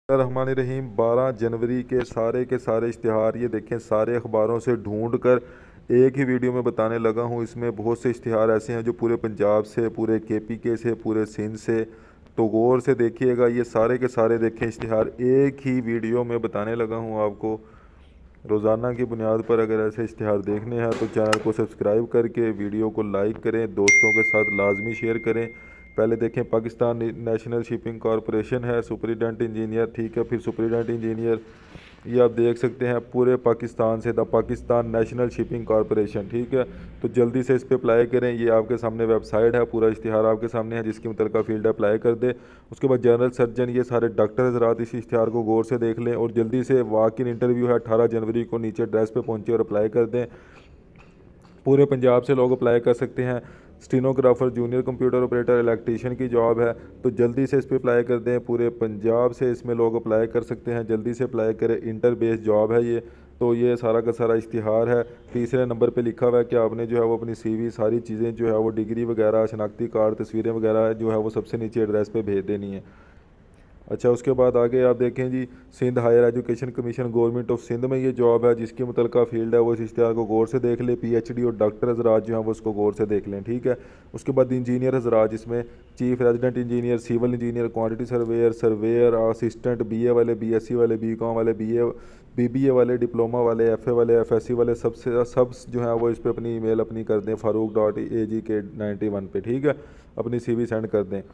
रहमान रहीम 12 जनवरी के सारे इश्तिहार ये देखें सारे अखबारों से ढूंढ कर एक ही वीडियो में बताने लगा हूँ। इसमें बहुत से इश्तिहार ऐसे हैं जो पूरे पंजाब से, पूरे केपीके से, पूरे सिंध से, तो गौर से देखिएगा। ये सारे के सारे देखें इश्तिहार एक ही वीडियो में बताने लगा हूँ आपको। रोज़ाना की बुनियाद पर अगर ऐसे इश्तिहार देखने हैं तो चैनल को सब्सक्राइब करके वीडियो को लाइक करें, दोस्तों के साथ लाजमी शेयर करें। पहले देखें पाकिस्तान नेशनल शिपिंग कॉरपोरेशन है, सुपरिटेंडेंट इंजीनियर, ठीक है, फिर सुपरिटेंडेंट इंजीनियर ये आप देख सकते हैं पूरे पाकिस्तान से, the Pakistan national shipping corporation, ठीक है। तो जल्दी से इस पर अप्लाई करें। ये आपके सामने वेबसाइट है, पूरा इश्तिहार आपके सामने है, जिसकी मुतलका फील्ड अप्लाई कर दे। उसके बाद जनरल सर्जन, ये सारे डॉक्टर हजरात इस इश्तिहार को गौर से देख लें और जल्दी से वॉक इन इंटरव्यू है 18 जनवरी को, नीचे एड्रेस पे पहुँचे और अप्लाई कर दें। पूरे पंजाब से लोग अप्लाई कर सकते हैं। Stenographer, junior computer operator, electrician की जॉब है, तो जल्दी से इस पर अप्लाई कर दें। पूरे पंजाब से इसमें लोग अप्लाई कर सकते हैं, जल्दी से अप्लाई करें। इंटर बेस जॉब है ये। तो ये सारा का सारा इश्तिहार है। तीसरे नंबर पे लिखा हुआ है कि आपने जो है वो अपनी सीवी, सारी चीज़ें जो है वो डिग्री वगैरह, शनाख्ती कार्ड, तस्वीरें वगैरह जो है वो सबसे नीचे एड्रेस पे भेज देनी है। अच्छा, उसके बाद आगे आप देखें जी, Sindh higher education commission, government of Sindh में ये जॉब है, जिसकी मुतलका फील्ड है वो इस इश्तिहार को गौर से देख ले। पीएचडी और डॉक्टर हजरात जो हैं वो उसको गौर से देख लें, ठीक है। उसके बाद इंजीनियर हजरात, जिसमें chief resident engineer, civil engineer, quantity surveyor, surveyor assistant, BA वाले, बीएससी वाले, बीकॉम वाले, बीबीए वाले, डिप्लोमा वाले, एफए वाले, एफएससी वाले, सब जो है वो इस पर अपनी ईमेल अपनी कर दें farouk.agk91 पे, ठीक है। अपनी सीवी सेंड कर दें।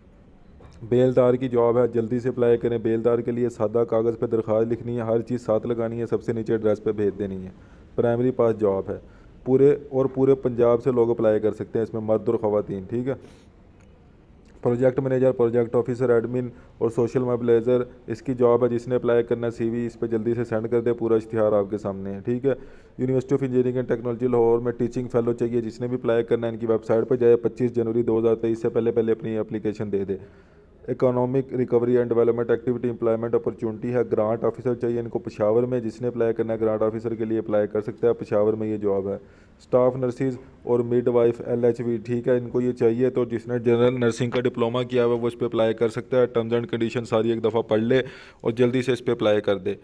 बेलदार की जॉब है, जल्दी से अप्लाई करें। बेलदार के लिए सादा कागज़ पे दरख्वास्त लिखनी है, हर चीज़ साथ लगानी है, सबसे नीचे एड्रेस पे भेज देनी है। प्राइमरी पास जॉब है, पूरे पंजाब से लोग अप्लाई कर सकते हैं इसमें, मर्द और ख़वातीन, ठीक है। Project manager, project officer, admin और सोशल मोबिलाइज़र इसकी जॉब है, जिसने अप्लाई करना है सीवी इस पर जल्दी से सेंड कर दे। पूरा इश्तिहार आपके सामने है, ठीक है। University of engineering and technology Lahore में टीचिंग फेलो चाहिए, जिसने भी अप्लाई करना है इनकी वेबसाइट पर जाए, 25 जनवरी 2023 से पहले पहले अपनी एप्लीकेशन दे दे। Economic recovery and development activity employment opportunity है, ग्रांट ऑफिसर चाहिए इनको पेशावर में, जिसने अप्लाई करना है ग्रांट ऑफिसर के लिए अप्लाई कर सकता है, पेशावर में ये जॉब है। स्टाफ नर्सिस और मिडवाइफ एलएचवी, ठीक है, इनको ये चाहिए, तो जिसने जनरल नर्सिंग का डिप्लोमा किया हुआ है वो इस पर अप्लाई कर सकता है। टर्म्स एंड कंडीशन सारी एक दफ़ा पढ़ ले और जल्दी से इस पर अप्लाई कर दे।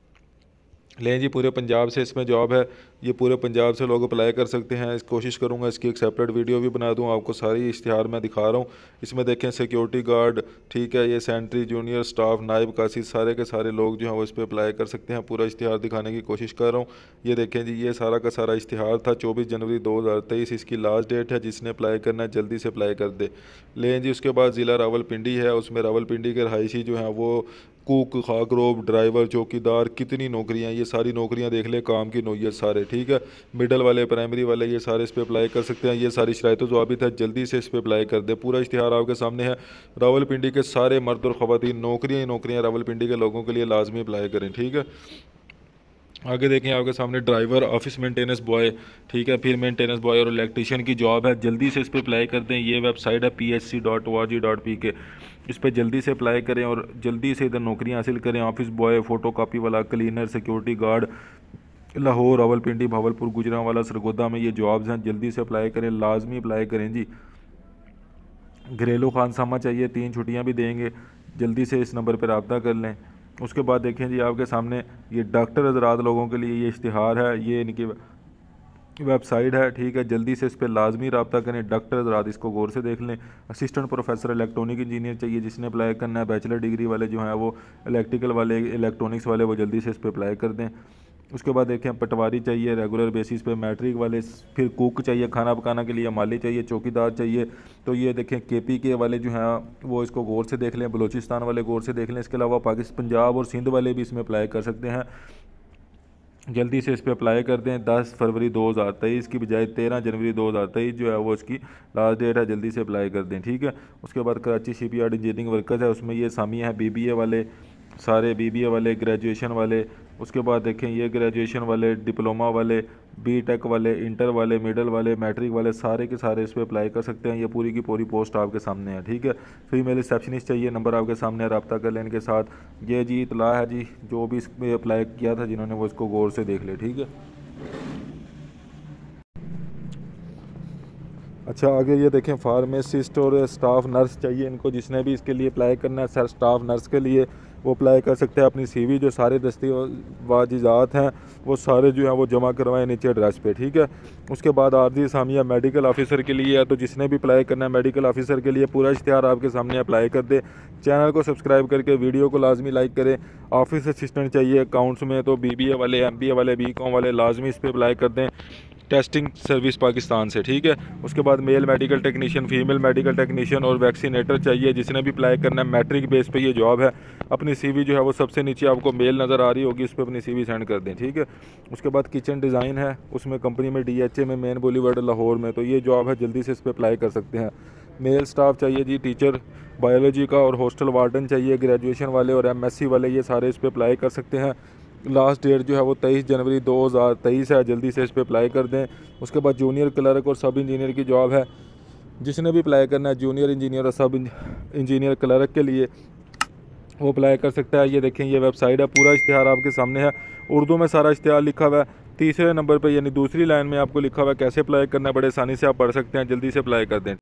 लें जी, पूरे पंजाब से इसमें जॉब है, ये पूरे पंजाब से लोग अप्लाई कर सकते हैं। कोशिश करूंगा इसकी एक सेपरेट वीडियो भी बना दूं, आपको सारी इश्तिहार मैं दिखा रहा हूं। इसमें देखें सिक्योरिटी गार्ड, ठीक है, ये सेंट्री, जूनियर स्टाफ, नायब कासी, सारे के सारे लोग जो हैं वो इस पर अप्लाई कर सकते हैं। पूरा इश्तिहार दिखाने की कोशिश कर रहा हूँ। ये देखें जी, ये सारा का सारा इश्तिहार था। 24 जनवरी 2023 इसकी लास्ट डेट है, जिसने अप्लाई करना है जल्दी से अप्लाई कर दे। लें जी, उसके बाद ज़िला रावलपिंडी है, उसमें रावलपिंडी के रहायशी जो हैं वो कुक, खाकरोब, ड्राइवर, चौकीदार, कितनी नौकरियां, ये सारी नौकरियां देख ले, काम की नौयत सारे, ठीक है। मिडल वाले, प्राइमरी वाले, ये सारे इस पर अप्लाई कर सकते हैं। ये सारी शराइत ज़वाबित है, जल्दी से इस पर अप्लाई कर दे। पूरा इश्तिहार आपके सामने है। रावलपिंडी के सारे मर्द और ख़वातीन, नौकरियाँ ही नौकरियाँ रावलपिंडी के लोगों के लिए लाजमी अप्लाई करें, ठीक है। आगे देखें आपके सामने ड्राइवर, ऑफिस मेंटेनेंस बॉय, ठीक है, फिर मेंटेनेंस बॉय और इलेक्ट्रीशियन की जॉब है, जल्दी से इस पर अप्लाई कर दें। ये वेबसाइट है phc.org.pk, इस पर जल्दी से अप्लाई करें और जल्दी से इधर नौकरियां हासिल करें। ऑफिस बॉय, फ़ोटो कापी वाला, cleaner, security guard, Lahore, Rawalpindi, Bahawalpur, Gujranwala, Sargodha में ये जॉब्स हैं, जल्दी से अप्लाई करें, लाजमी अप्लाई करें जी। घरेलू खानसामा चाहिए, 3 छुट्टियाँ भी देंगे, जल्दी से इस नंबर पर रब्ता कर लें। उसके बाद देखें जी, आपके सामने ये डॉक्टर हजरात लोगों के लिए ये इश्तिहार है, ये इनकी वेबसाइट है, ठीक है, जल्दी से इस पर लाजमी रब्ता करें। डॉक्टर हजरात इसको गौर से देख लें। असिस्टेंट प्रोफेसर इलेक्ट्रॉनिक इंजीनियर चाहिए, जिसने अप्लाई करना है। बैचलर डिग्री वाले जो हैं वो, इलेक्ट्रिकल वाले, इलेक्ट्रॉनिक्स वाले, वो जल्दी से इस पर अप्लाई कर दें। उसके बाद देखें पटवारी चाहिए रेगुलर बेसिस पे, मैट्रिक वाले, फिर कुक चाहिए खाना पकाना के लिए, माली चाहिए, चौकीदार चाहिए। तो ये देखें केपीके वाले जो हैं वो इसको गौर से देख लें, बलूचिस्तान वाले गौर से देख लें। इसके अलावा पाकिस्तान, पंजाब और सिंध वाले भी इसमें अप्लाई कर सकते हैं, जल्दी से इस पर अप्लाई कर दें। 10 फरवरी 2023 की बजाय 13 जनवरी 2023 जो है वो इसकी लास्ट डेट है, जल्दी से अप्लाई कर दें, ठीक है। उसके बाद कराची शिपयार्ड इंजीनियरिंग वर्कर्स है, उसमें ये सामिया है, बीबीए वाले, सारे बीबीए वाले, ग्रेजुएशन वाले। उसके बाद देखें ये ग्रेजुएशन वाले, डिप्लोमा वाले, बीटेक वाले, इंटर वाले, मिडल वाले, मैट्रिक वाले, सारे के सारे इस पर अप्लाई कर सकते हैं। ये पूरी की पूरी पोस्ट आपके सामने है, ठीक है। फीमेल रिसेप्शनिस्ट चाहिए, नंबर आपके सामने है, रब्ता कर लें इनके साथ। ये जी इतला है जी, जो भी इस पर अप्लाई किया था जिन्होंने, वो इसको गौर से देख ले, ठीक है। अच्छा, आगे ये देखें फार्मासिस्ट और स्टाफ नर्स चाहिए इनको, जिसने भी इसके लिए अप्लाई करना है। सर स्टाफ नर्स के लिए वो अप्लाई कर सकते हैं। अपनी CV जो सारे दस्तावेज़ात हैं वो सारे जो हैं वो जमा करवाएं नीचे एड्रेस पे, ठीक है। उसके बाद आर्जी असामिया मेडिकल ऑफिसर के लिए है, तो जिसने भी अप्लाई करना है मेडिकल ऑफिसर के लिए पूरा इश्तिहार आपके सामने अप्लाई कर दे। चैनल को सब्सक्राइब करके वीडियो को लाजमी लाइक करें। ऑफिस असिस्टेंट चाहिए अकाउंट्स में, तो BBA वाले, MBA वाले, BCom वाले लाजमी इस पर अप्लाई कर दें टेस्टिंग सर्विस पाकिस्तान से, ठीक है। उसके बाद male medical technician, female medical technician और वैक्सीनेटर चाहिए। जिसने भी अप्लाई करना है मैट्रिक बेस पे ये जॉब है। अपनी CV जो है वो सबसे नीचे आपको मेल नज़र आ रही होगी, उस पर अपनी CV सेंड कर दें, ठीक है। उसके बाद किचन डिज़ाइन है, उसमें कंपनी में DHA में मेन बोलीवर्ड लाहौर में, तो ये जॉब है, जल्दी से इस पर अप्लाई कर सकते हैं। मेल स्टाफ चाहिए जी, टीचर बायोलॉजी का और हॉस्टल वार्डन चाहिए, ग्रेजुएशन वाले और MSc वाले, ये सारे इस पर अप्लाई कर सकते हैं। लास्ट डेट जो है वो 23 जनवरी 2023 है, जल्दी से इस पर अप्लाई कर दें। उसके बाद जूनियर क्लर्क और सब इंजीनियर की जॉब है। जिसने भी अप्लाई करना है जूनियर इंजीनियर और सब इंजीनियर क्लर्क के लिए वो अप्लाई कर सकता है। ये देखें, ये वेबसाइट है, पूरा इश्तिहार आपके सामने है, उर्दू में सारा इश्तिहार लिखा हुआ है। तीसरे नंबर पर यानी दूसरी लाइन में आपको लिखा हुआ है कैसे अप्लाई करना है, बड़े आसानी से आप पढ़ सकते हैं। जल्दी से अप्लाई कर दें।